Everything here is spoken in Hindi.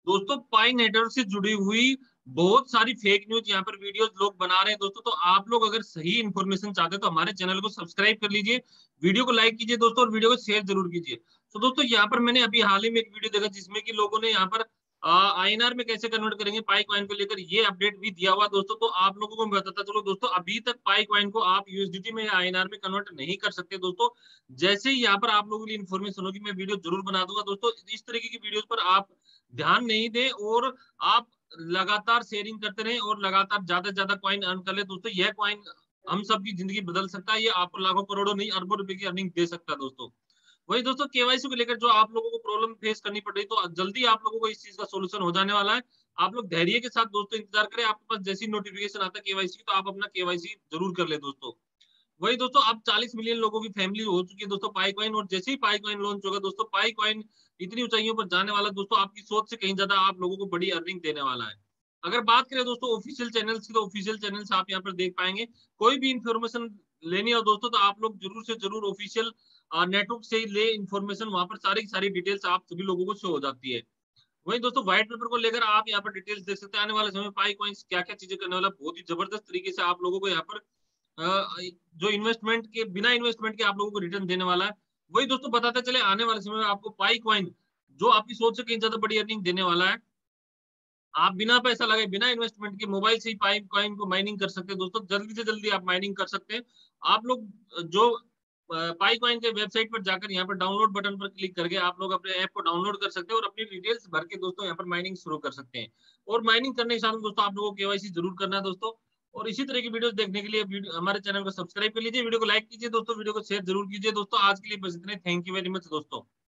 दोस्तों पाई नेटवर्क से जुड़ी हुई बहुत सारी फेक न्यूज यहाँ पर वीडियोस लोग बना रहे हैं दोस्तों। तो आप लोग अगर सही इन्फॉर्मेशन चाहते हैं तो हमारे चैनल को सब्सक्राइब कर लीजिए, वीडियो को लाइक कीजिए दोस्तों और वीडियो को शेयर जरूर कीजिए। तो दोस्तों यहाँ पर मैंने अभी हाल ही में एक वीडियो देखा जिसमें कि लोगों ने यहाँ पर आईएनआर में कैसे कन्वर्ट करेंगे पाई कॉइन को लेकर ये अपडेट भी दिया हुआ दोस्तों। तो आप लोगों को मैं बताता चलो दोस्तों, अभी तक पाई कॉइन को आप यूएसडीटी में या आईएनआर में कन्वर्ट नहीं कर सकते दोस्तों। जैसे ही यहाँ पर आप लोगों के लिए इन्फॉर्मेशन होगी मैं वीडियो जरूर बना दूंगा दोस्तों। इस तरीके की वीडियोस पर आप ध्यान नहीं दें और आप लगातार शेयरिंग करते रहें और लगातार ज्यादा से ज्यादा कॉइन अर्न कर ले दोस्तों। यह कॉइन हम सबकी जिंदगी बदल सकता है, ये आपको लाखों करोड़ों नहीं अरबों रुपए की अर्निंग दे सकता है दोस्तों। वही दोस्तों केवाईसी को लेकर जो आप लोगों को प्रॉब्लम फेस करनी पड़ रही तो जल्दी आप लोगों को इस चीज का सोल्यूशन हो जाने वाला है। आप लोग धैर्य के साथ दोस्तों इंतजार करें, आपके पास जैसी नोटिफिकेशन आता है केवाईसी तो आप अपना केवाईसी जरूर कर ले दोस्तों। वही दोस्तों अब 40 मिलियन लोगों की फैमिली हो चुकी है दोस्तों पाई कॉइन, और जैसे ही पाई कॉइन लॉन्च होगा दोस्तों पाई कॉइन इतनी ऊंचाइयों पर जाने वाला दोस्तों, आपकी सोच से कहीं ज्यादा आप लोगों को बड़ी अर्निंग देने वाला है। अगर बात करें दोस्तों ऑफिशियल चैनल्स की तो ऑफिशियल चैनल्स आप यहाँ पर देख पाएंगे। कोई भी इंफॉर्मेशन लेनी हो दोस्तों तो आप लोग जरूर से जरूर ऑफिशियल नेटवर्क से ही ले इन्फॉर्मेशन, वहां पर सारी की सारी डिटेल्स आप सभी लोगों को शो हो जाती है। वही दोस्तों व्हाइट पेपर को लेकर आप यहाँ पर डिटेल्स देख सकते हैं, आने वाले समय में पाई कॉइन्स क्या क्या चीजें करने वाला बहुत ही जबरदस्त तरीके से आप लोगों को यहाँ पर जो इन्वेस्टमेंट के बिना इन्वेस्टमेंट के आप लोगों को रिटर्न देने वाला है। वही दोस्तों बताते चले आने वाले समय में आपको पाई कॉइन जो आपकी सोच से कहीं ज्यादा बड़ी अर्निंग देने वाला है। आप बिना पैसा लगाए बिना इन्वेस्टमेंट के मोबाइल से ही पाई कॉइन को माइनिंग कर सकते हैं दोस्तों, जल्दी से जल्दी आप माइनिंग कर सकते हैं। आप लोग जो पाई कॉइन के वेबसाइट पर जाकर यहाँ पर डाउनलोड बटन पर क्लिक करके आप लोग अपने ऐप को डाउनलोड कर सकते हैं और अपनी डिटेल्स भर के दोस्तों यहाँ पर माइनिंग शुरू कर सकते हैं। और माइनिंग करने के साथ में दोस्तों आप लोगों को केवाईसी जरूर करना है दोस्तों। और इसी तरह की वीडियोस देखने के लिए हमारे चैनल को सब्सक्राइब कर लीजिए, वीडियो को लाइक कीजिए दोस्तों, वीडियो को शेयर जरूर कीजिए दोस्तों। आज के लिए बस इतने, थैंक यू वेरी मच दोस्तों।